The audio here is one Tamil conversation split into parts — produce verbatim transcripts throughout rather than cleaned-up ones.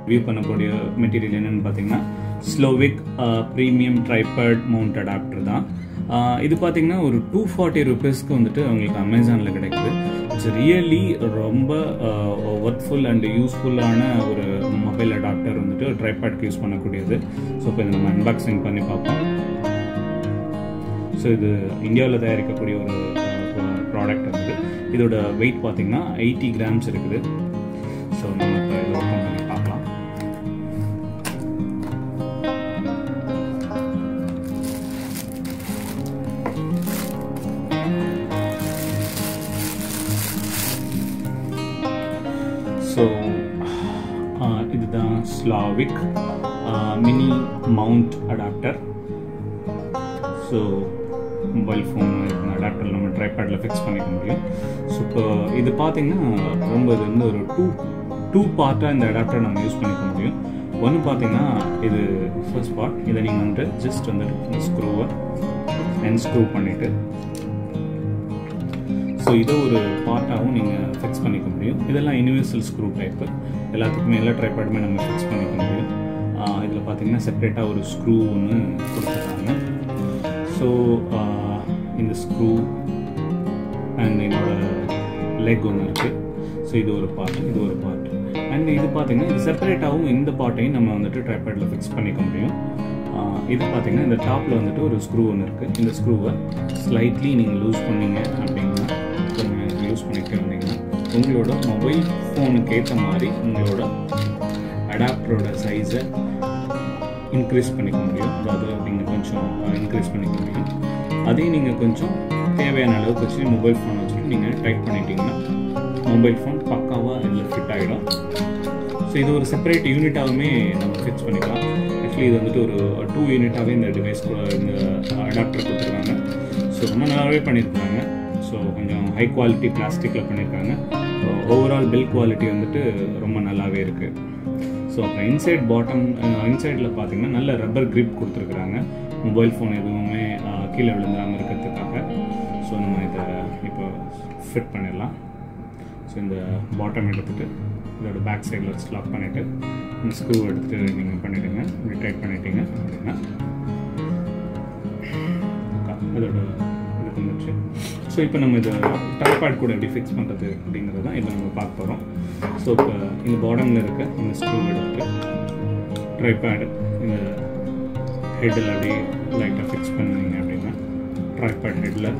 வியூ பண்ணக்கூடிய மெட்டீரியல் என்னென்னு பார்த்தீங்கன்னா ஸ்லோவிக் ப்ரீமியம் ட்ரைபாட் மவுண்ட் அடாப்டர் தான். இது பார்த்தீங்கன்னா ஒரு டூ ஃபார்ட்டி ருபீஸ்க்கு வந்துட்டு உங்களுக்கு அமேசானில் கிடைக்குது. இட்ஸ் ரியலி ரொம்ப ஒர்க்ஃபுல் அண்ட் யூஸ்ஃபுல்லான ஒரு மொபைல் அடாப்டர் வந்துட்டு ட்ரைபாட்க்கு யூஸ் பண்ணக்கூடியது. ஸோ இப்போ இதை நம்ம அன்பாக்சிங் பண்ணி பார்ப்போம். ஸோ இது இந்தியாவில் தயாரிக்கக்கூடிய ஒரு ப்ராடக்ட் வந்து இதோட வெயிட் பார்த்தீங்கன்னா எயிட்டி கிராம்ஸ் இருக்குது. ஸோ நம்ம இப்போ இதை ஓப்பன் பண்ணி பார்க்கலாம். ஸோ இதுதான் ஸ்லாவிக் mini mount adapter. So mobile phone adapter நம்ம ட்ரைபாடில் ஃபிக்ஸ் பண்ணிக்க முடியும். ஸோ இப்போ இது பார்த்தீங்கன்னா ரொம்ப இது வந்து ஒரு டூ டூ பார்ட்டாக இந்த அடாப்டர் நம்ம யூஸ் பண்ணிக்க முடியும். ஒன்று பார்த்தீங்கன்னா இது ஃபர்ஸ்ட் பார்ட், இதை நீங்கள் வந்துட்டு ஜஸ்ட் வந்துட்டு இந்த ஸ்க்ரூவை அண்ட் ஸ்க்ரூ பண்ணிவிட்டு ஸோ இதை ஒரு பார்ட்டாகவும் நீங்கள் ஃபிக்ஸ் பண்ணிக்க முடியும். இதெல்லாம் யூனிவர்சல் ஸ்க்ரூ டைப்பு, எல்லாத்துக்குமே எல்லா ட்ரைபாடுமே நம்ம ஃபிக்ஸ் பண்ணிக்க முடியும். இதில் பார்த்தீங்கன்னா செப்ரேட்டாக ஒரு ஸ்க்ரூ ஒன்று கொடுத்துருக்காங்க. ஸோ இந்த ஸ்க்ரூ அண்ட் என்னோட லெக் ஒன்று இருக்குது. ஸோ இது ஒரு பார்ட், இது ஒரு பார்ட். அண்ட் இது பார்த்தீங்கன்னா இது செப்பரேட்டாகவும் இந்த பார்ட்டையும் நம்ம வந்துட்டு ட்ரைபாடில் ஃபிக்ஸ் பண்ணிக்க முடியும். இது பார்த்தீங்கன்னா இந்த டாப்பில் வந்துட்டு ஒரு ஸ்க்ரூ ஒன்று இருக்குது. இந்த ஸ்க்ரூவை ஸ்லைட்லி நீங்கள் லூஸ் பண்ணீங்க அப்படின்னா கொஞ்சம் யூஸ் பண்ணிட்டு வந்தீங்கன்னா உங்களோட மொபைல் ஃபோனுக்கு ஏற்ற மாதிரி உங்களோட அடாப்டரோட சைஸை இன்க்ரீஸ் பண்ணிக்க முடியும். அதாவது நீங்கள் கொஞ்சம் இன்க்ரீஸ் பண்ணிக்க முடியும். அதே நீங்கள் கொஞ்சம் தேவையான அளவுக்கு வச்சு மொபைல் ஃபோன் வச்சுட்டு நீங்கள் டைட் பண்ணிட்டீங்கன்னா மொபைல் ஃபோன் பக்காவாக இதில் ஃபிட் ஆகிடும். ஸோ இது ஒரு செப்பரேட் யூனிட்டாகவுமே நம்ம ஃபிக்ஸ் பண்ணிக்கலாம். ஆக்சுவலி இது வந்துட்டு ஒரு டூ யூனிட்டாகவே இந்த டிவைஸ் இந்த அடாப்டர் கொடுத்துருக்காங்க. ஸோ ரொம்ப நல்லாவே பண்ணியிருக்காங்க. ஸோ கொஞ்சம் ஹை குவாலிட்டி பிளாஸ்டிக்கில் பண்ணியிருக்காங்க. ஓவரால் பில் குவாலிட்டி வந்துட்டு ரொம்ப நல்லாவே இருக்குது. ஸோ அப்புறம் இன்சைட் பாட்டம் இன்சைடில் பார்த்தீங்கன்னா நல்ல ரப்பர் கிரிப் கொடுத்துருக்குறாங்க, மொபைல் ஃபோன் எதுவுமே கீழே விழுந்தாமல் இருக்கிறதுக்காக. ஸோ நம்ம இதை இப்போ ஃபிட் பண்ணிடலாம். ஸோ இந்த பாட்டம் எடுத்துகிட்டு இதோட பேக் சைடில் வச்சு லாக் பண்ணிவிட்டு இந்த ஸ்க்ரூ எடுத்துகிட்டு நீங்கள் பண்ணிவிடுங்க. இப்படி டைட் பண்ணிட்டீங்க அப்படின்னா இதோட இது வந்துச்சு. ஸோ இப்போ நம்ம இதை ட்ரைபாட் கூட எப்படி ஃபிக்ஸ் பண்ணுறது அப்படிங்கிறது தான் இதை நம்ம பார்க்க போகிறோம். ஸோ இப்போ இந்த பாட்டமில் இருக்க இந்த ஸ்க்ரூ எடுத்துட்டு ட்ரைபாட் இந்த ஹெட்டில் அப்படியே லைட்டாக ஃபிக்ஸ் பண்ணுவீங்க அப்படின்னா ட்ரைபாட் ஹெட்டில்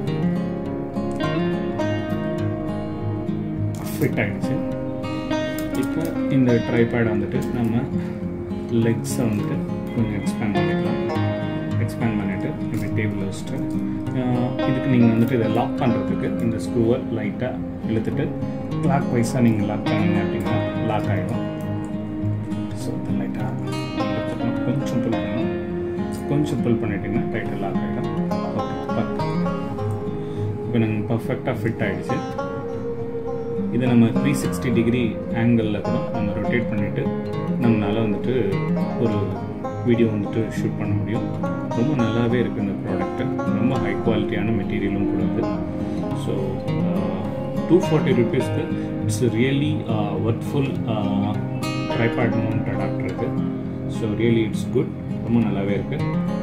ஃபிட் ஆகிடுச்சு. இப்போ இந்த ட்ரைபாட் வந்துட்டு நம்ம லெக்ஸை வந்துட்டு கொஞ்சம் எக்ஸ்பேண்ட் பண்ணிக்கலாம். எக்ஸ்பேண்ட் பண்ணிவிட்டு இந்த டேபிள் வச்சுட்டு இதுக்கு நீங்கள் வந்துட்டு இதை லாக் பண்ணுறதுக்கு இந்த ஸ்க்ரூவை லைட்டாக இழுத்துட்டு கிளாக் வைஸாக நீங்கள் லாக் பண்ணிங்க அப்படின்னா லாக் ஆகிடும். ஸோ லைட்டாக இழுத்துக்கணும், கொஞ்சம் புல் பண்ணணும். கொஞ்சம் புல் பண்ணிட்டீங்கன்னா டைட்டாக லாக் ஆகிடும். ஓகே, இப்போ நாங்கள் பர்ஃபெக்டாக ஃபிட் ஆகிடுச்சு. இதை நம்ம த்ரீ சிக்ஸ்டி டிகிரி ஆங்கிளில் கூட நம்ம ரொட்டேட் பண்ணிவிட்டு நம்மளால் வந்துட்டு ஒரு வீடியோ வந்துட்டு ஷூட் பண்ண முடியும். ரொம்ப நல்லாவே இருக்குது இந்த ப்ராடக்ட்டு. ரொம்ப ஹை குவாலிட்டியான மெட்டீரியலும் கூட இருக்குது. ஸோ டூ ஃபார்ட்டி ருபீஸ்க்கு it's really workful tripod mount adapter இருக்குது. So really it's good. ரொம்ப நல்லாவே இருக்குது.